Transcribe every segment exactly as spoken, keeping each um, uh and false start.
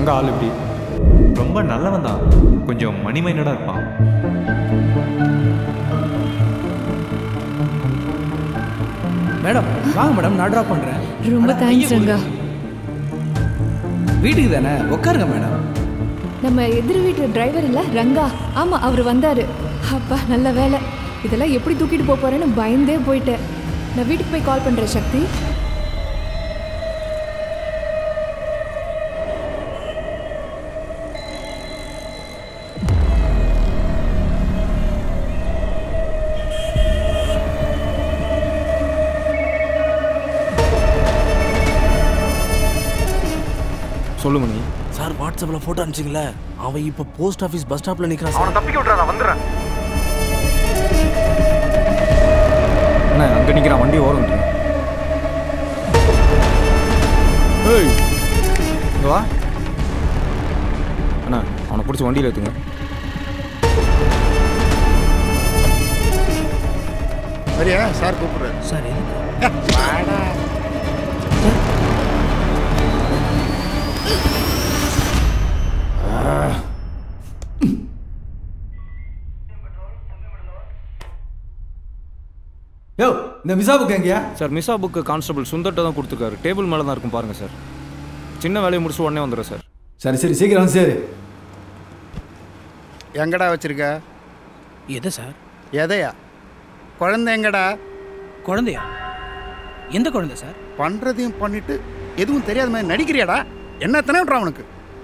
ரங்கா ஆள் எப்படி? ரொம்ப நல்லவன் தான், கொஞ்சம் மணி மைண்டடாக இருப்பான். மேடம் வாங்க மேடம், நான் ட்ராப் பண்ணுறேன். ரொம்ப தேங்க்ஸ் ரங்கா. வீட்டுக்கு தானே, உட்காருங்க மேடம். நம்ம எதிர் வீட்டு டிரைவர் இல்லை ரங்கா? ஆமாம், அவர் வந்தார். அப்பா நல்ல வேலை. இதெல்லாம் எப்படி தூக்கிட்டு போக போகிறேன்னு பயந்தே போயிட்டேன். நான் வீட்டுக்கு போய் கால் பண்ணுறேன் சக்தி. சொல்லு மணி. சார் வாட்ஸ்அப்பில் ஃபோட்டோ அனுப்பிச்சிங்களே, அவன் இப்போ போஸ்ட் ஆஃபீஸ் பஸ் ஸ்டாப்பில் நிற்கிறான். அவனை தப்பிக்க விட்றா, நான் வந்துடுறேன். அண்ணா அங்கே நிற்கிறான், வண்டி ஓரம். ஏய் இங்கே வா அண்ணா, அவனை பிடிச்சி வண்டியில் ஏற்றுங்க. சரியா சார் கூப்பிடுறேன். சார் வாடா. யோ இந்த மிசா புக் எங்கேயா? சார் மிசா புக்கு கான்ஸ்டபிள் சுந்தர்ட்ட தான் கொடுத்துருக்காரு. டேபிள் மேலே தான் இருக்கும் பாருங்கள் சார். சின்ன வேலையை முடிச்சு உடனே வந்துடுறேன் சார். சரி சரி சீக்கிரம் சரி. எங்கடா வச்சிருக்க? எதை சார்? எதையா? குழந்தை எங்கடா? குழந்தையா? எந்த குழந்தை சார்? பண்ணுறதையும் பண்ணிட்டு எதுவும் தெரியாத மாதிரி நடிக்கிறியாடா? என்ன எத்தனை உனக்கு?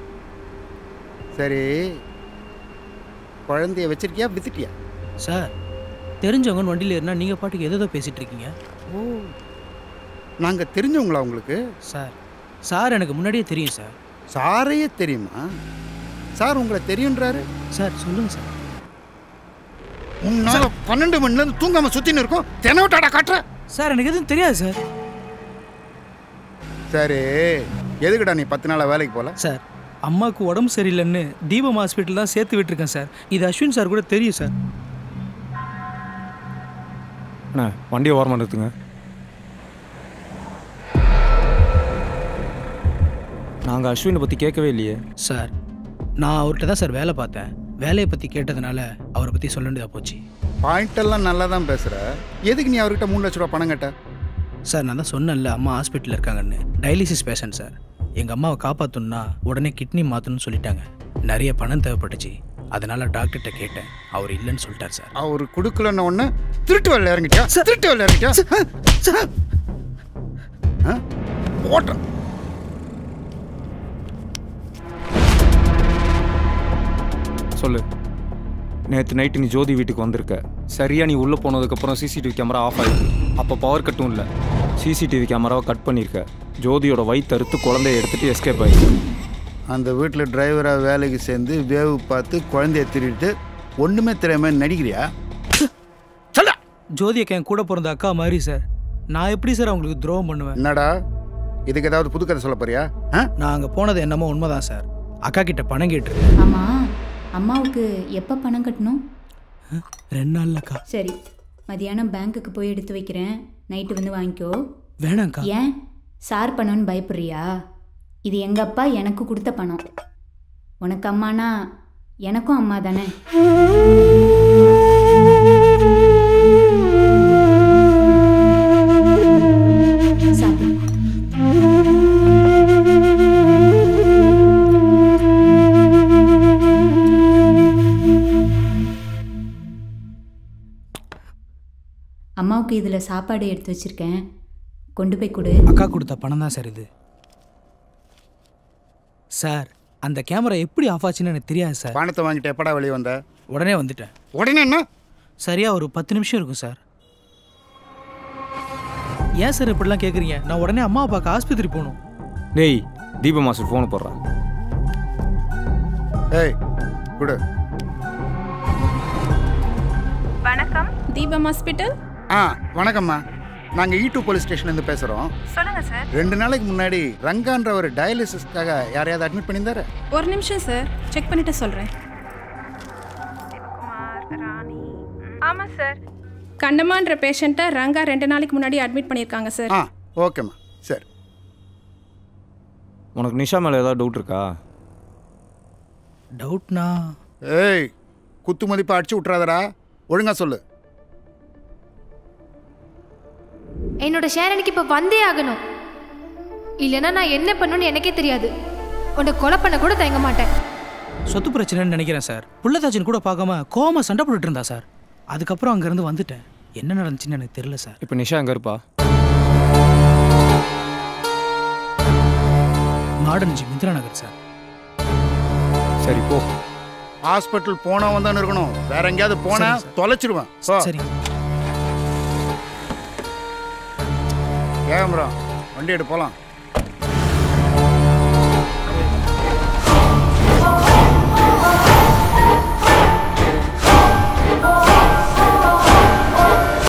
சரி, குழந்தைய வச்சிருக்கியா வித்துட்டியா? சார் தெரிஞ்சவங்க வண்டியில் ஏறினா நீங்கள் பாட்டுக்கு எதோ பேசிகிட்டு இருக்கீங்க. ஓ, நாங்கள் தெரிஞ்சவங்களா உங்களுக்கு? சார் சார் எனக்கு முன்னாடியே தெரியும் சார். சாரையே தெரியுமா? சார் உங்களை தெரியுன்றாரு. சார் சொல்லுங்கள் சார். உன்னால பன்னெண்டு மணி நேரம் தூங்காமல் சுற்றின்னு இருக்கோம், தெனவட்டாடா காட்டுற. சார் எனக்கு எதுவும் தெரியாது சார். சரி, எதுக்குடா நீ பத்து நாளாக வேலைக்கு போகல? சார் அம்மாவுக்கு உடம்பு சரியில்லைன்னு தீபம் ஹாஸ்பிட்டல் தான் சேர்த்து விட்டுருக்கேன் சார். இது அஸ்வின் சார் கூட தெரியும் சார். அண்ணா வண்டியை ஓரமாக நிறுத்துங்க. நாங்கள் அஸ்வினை பற்றி கேட்கவே இல்லையே சார். நான் அவர்கிட்ட தான் சார் வேலை பார்த்தேன். வேலையை பற்றி கேட்டதுனால அவரை பற்றி சொல்ல வேண்டியதாக போச்சு. பாயிண்டெல்லாம் நல்லா தான் பேசுகிற, எதுக்கு நீ அவர்கிட்ட மூணு லட்ச ரூபா பணம் கேட்ட? சார் நான் தான் சொன்னேன்ல, அம்மா ஹாஸ்பிட்டலில் இருக்காங்கன்னு. Dialysis patient sir. எங்கள் அம்மாவை காப்பாற்றணுன்னா உடனே கிட்னி மாற்றணும்னு சொல்லிட்டாங்க. நிறைய பணம் தேவைப்பட்டுச்சு, அதனால் டாக்டர்கிட்ட கேட்டேன். அவர் இல்லைன்னு சொல்லிட்டார் சார். அவர் கொடுக்கலன்னு ஒன்று திருட்டு வேலை இறங்கிட்டியா? திருட்டு வேலை இறங்கிட்டியா? ஓட்டம் சொல்லு. நேற்று நைட்டு நீ ஜோதி வீட்டுக்கு வந்திருக்க. சரியா நீ உள்ளே போனதுக்கப்புறம் சிசிடிவி கேமரா ஆஃப் ஆகிருக்கு. அப்போ பவர் கட்டும் இல்லை, சிசிடிவி கேமராவை கட் பண்ணியிருக்க. ஜோதியோட வயிற்றறுத்து குழந்தைய எடுத்துகிட்டு எஸ்கேப் ஆகிருக்கு. அந்த வீட்டில் டிரைவராக வேலைக்கு சேர்ந்து வேவு பார்த்து குழந்தைய திருட்டு ஒன்றுமே தெரியாம நடிக்கிறியா? சொல்ல. ஜோதியக்கா என் கூட பிறந்த அக்கா மாதிரி சார். நான் எப்படி சார் அவங்களுக்கு துரோகம் பண்ணுவேன்? என்னடா இதுக்கு ஏதாவது புது கதை சொல்ல போறியா? நான் அங்கே போனது என்னமோ உண்மைதான் சார். அக்கா கிட்ட பணம் கேட்டுருக்கேன். ஆமாம், அம்மாவுக்கு எப்போ பணம் கட்டணும்? ரெண்டு நாள் அக்கா. சரி, மதியானம் பேங்க்குக்கு போய் எடுத்து வைக்கிறேன், நைட்டு வந்து வாங்கிக்கோ. வேணாங்க்கா. ஏன் சார் பணம்னு பயப்படுறியா? இது எங்கள் அப்பா எனக்கு கொடுத்த பணம். உனக்கு அம்மானா எனக்கும் அம்மா தானே. சாப்பிடு. அம்மாவுக்கு இதில் சாப்பாடு எடுத்து வச்சிருக்கேன், கொண்டு போய் கொடு. அக்கா கொடுத்த பணம் தான் சார் இது. சார் அந்த கேமரா எப்படி ஆஃப் ஆச்சுன்னு எனக்கு தெரியாது சார். பணத்தை வாங்கிட்டு எப்படா வெளியே வந்த? உடனே வந்துட்டேன். உடனே என்ன? சரியா ஒரு பத்து நிமிஷம் இருக்கும் சார். ஏன் சார் இப்படிலாம் கேட்குறீங்க? நான் உடனே அம்மா அப்பாவுக்கு ஆஸ்பத்திரி போகணும். டேய் தீப மாஸ்டர் ஃபோனை போடுறான். ஏய் குடு. வணக்கம், தீபம் ஹாஸ்பிட்டல். ஆ வணக்கம்மா, நாங்கள் ஈ டூ போலீஸ் ஸ்டேஷன்லேருந்து பேசுகிறோம். சொல்லுங்கள் சார். ரெண்டு நாளைக்கு முன்னாடி ரங்கான்ற ஒரு டயாலிசிஸ்க்காக யாரையாவது அட்மிட் பண்ணியிருந்தாரு? ஒரு நிமிஷம் சார், செக் பண்ணிட்டு சொல்கிறேன். ஆமாம் சார், கண்டமான்ற பேஷண்ட்டை ரங்கா ரெண்டு நாளைக்கு முன்னாடி அட்மிட் பண்ணியிருக்காங்க சார். ஆ ஓகேம்மா, சரி. உனக்கு நிஷா மேலே ஏதாவது டவுட் இருக்கா? டவுட்னா ஏய் குத்து மதிப்பை அடிச்சு விட்றாதடா, ஒழுங்கா சொல்லு. என்னோட ஷேர் எனக்கு இப்போ வந்தே ஆகணும், இல்லைன்னா நான் என்ன பண்ணணும்னு எனக்கே தெரியாது. உன்னை கொலை பண்ண கூட தயங்க மாட்டேன். சொத்து பிரச்சனைன்னு நினைக்கிறேன் சார். புள்ளதாச்சின்னு கூட பார்க்காம கோமா சண்டை போட்டுட்டு இருந்தா சார். அதுக்கப்புறம் அங்கேருந்து வந்துட்டேன். என்ன நடந்துச்சுன்னு எனக்கு தெரியல சார். இப்போ நிஷா எங்கே இருப்பா? Modern G Indira Nagar sir. சரி போ. ஹாஸ்பிட்டல் போனவன் தான் இருக்கணும், வேற எங்கேயாவது போனா தொலைச்சிடுவேன். சரி கேமரா வண்டி எடு போலாம்.